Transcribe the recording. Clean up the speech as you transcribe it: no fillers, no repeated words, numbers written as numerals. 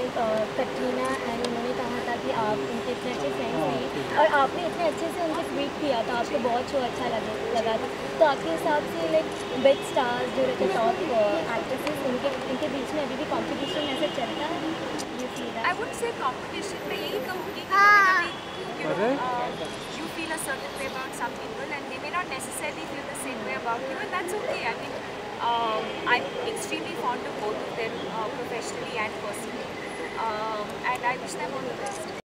Katrina and उन्होंने कहा था कि आप उनके इतने अच्छे फ्रेंड्स नहीं और आपने इतने अच्छे से उनके ट्वीट किया था, आपको बहुत शो अच्छा लगा था। तो आपके हिसाब से लाइक बिग स्टार्स जो रहते टॉप एक्ट्रेसेस उनके बीच में अभी भी कॉम्पिटिशन ऐसे चलता है? You feel that? I would say competition में यही कहूँगी कि कभी-कभी you feel a certain way about some people and they may not necessarily feel the same way about you, and that's okay. I mean, I'm extremely fond of both of them, professionally and personally, and I wish them all the best.